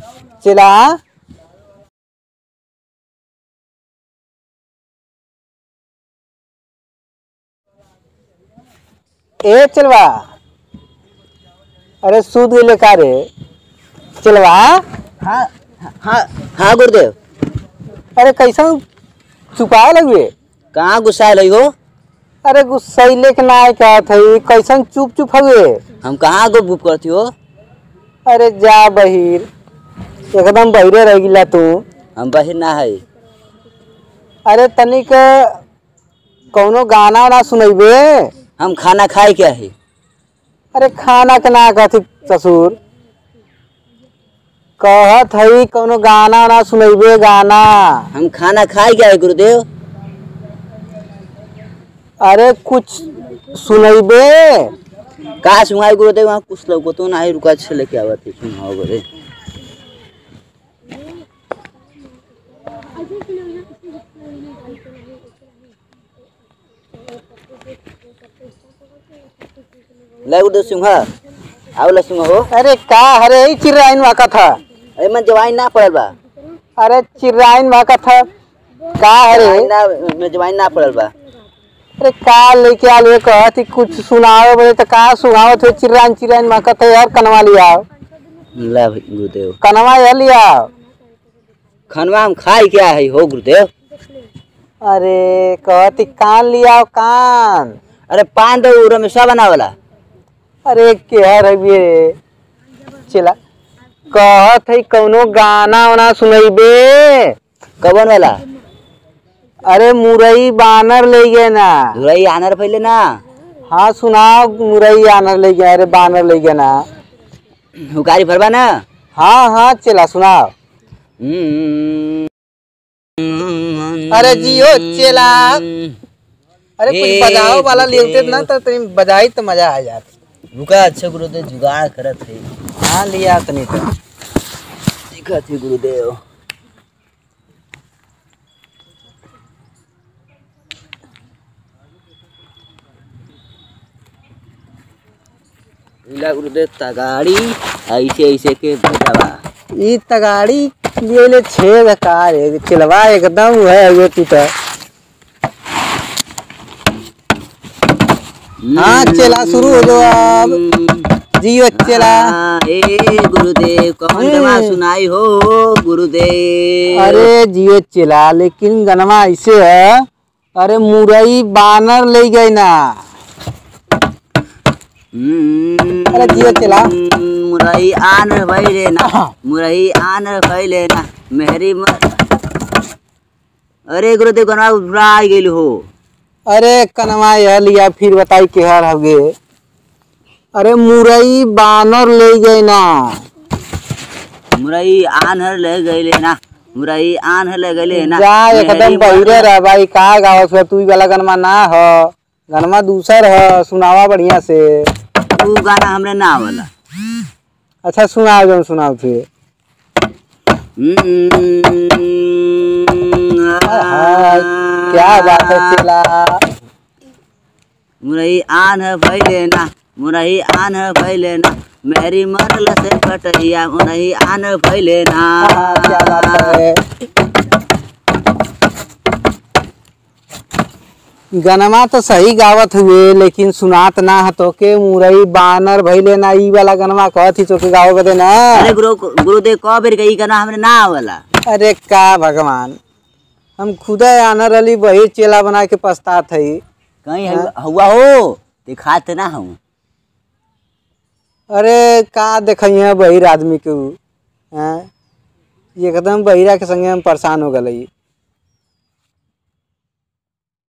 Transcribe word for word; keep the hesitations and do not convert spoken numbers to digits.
चला ए चलवा, अरे सूद गए का रे चलवा। हाँ हाँ हाँ गुरुदेव। अरे कैसा चुकाए लगे? कहाँ गुस्सा लगी हो? अरे गुस्सैले के ना क्या थी, कैसन चुप चुप हवे? हम कहाँ गुप गुप करती हो? अरे जा बहिर, एकदम बहिरे रह गिला तू। हम बहिर ना है। अरे तनिक कौनो गाना वाना सुनैबे? हम खाना खाए क्या है? अरे खाना के ना कहती ससुर, कहत है कौनो गाना वाना सुनैबे गाना। हम खाना खाए क्या है गुरुदेव? अरे कुछ सुनैबे? कहाँ सुनाई गुरुदेव? वहाँ कुछ लोग तो ना ही रुका अच्छे लेके आवा थे सुनाओ बोले। ले गुरुदेव सिंहा आओ ले सिंहा हो। अरे का हरे चिर्राइन वाका था? अरे मन जवाइन ना पड़ल बा। अरे चिर्राइन वाका था का हरे? ना मैं जवाइन ना पड़ल बा। अरे का लेके आले कहती कुछ सुनाओ बोले तो का सुनाओ थे? चिर्राइन चिर्राइन वाका था यार, कनवा लिया ला गुरुदेव। कनवा यार लिया। खनवा हम खाए क्या है हो गुरुदेव? अरे कहती कान लिया कान। अरे पान तो रमेशा बनावला। अरे क्या रही चला कहत है कौनो गाना वाना सुनैबे? कवन वाला? अरे मुरई बानर ले गए ना। मुरई आनर पहले ना। हाँ सुनाओ, मुरई आनर ले गया। अरे बानर ले गया ना। हुकारी भरवा ना। हाँ हाँ चला सुनाओ। अरे जियो चला। अरे कुछ बजाओ वाला लेते ना तो तुम बजाई तो मजा आ जाती। रुका अच्छा गुरुदेव जुगाड़ करत है। हाँ लिया तनी तो दिखत है गुरुदेव। इला गुरुदेव तगाड़ी ऐसे ऐसे के बजावा। ये तगाड़ी लिए ले छेद कार चलवा एकदम है ये टूटा। हाँ चला शुरू हो जाओ अब। जियो चला। ए गुरुदेव कौन गनमा सुनाई हो गुरुदेव? अरे जियो चला लेकिन गनमा ऐसे है। अरे मुरई बानर ले गए ना। अरे जियो चला। मुरई आन भइले ना, मुरई आन भइले ना मेहरी मर। अरे गुरुदेव गनमा उड़ा गेल हो। अरे कनवा यह लिया फिर बताई के हर हगे। अरे मुरई बानर ले गए ना। मुरई आनहर ले गए ना, मुरई आनहर ले गए ना। जा एकदम बहिरे रह भाई, का गावत है तू? वाला गनमा ना हो, गनमा दूसर है, सुनावा बढ़िया से। तू गाना हमरे ना वाला। अच्छा सुनाओ जो सुनाओ थे। क्या बात है चला। मुरई आन है भइले ना, मुरई आन है भइले ना मेरी मरल से कटैया मुरई आन भइले ना। क्या बात है। गनमा तो सही गावत हुए लेकिन सुनात ना है तो के मुरई बानर भइले ना। ई वाला गनमा कहत ही तो के गाओ बदे ना। अरे गुरु गुरुदेव कब बेर गई गाना हमरे ना वाला। अरे का भगवान, हम खुदा आनर अली वही चेला बना के पछतात है। कहीं हुआ हो दिखाते ना हूँ। अरे का देखिए बहिर आदमी के एकदम बहिरा के संगे हम परेशान हो गए।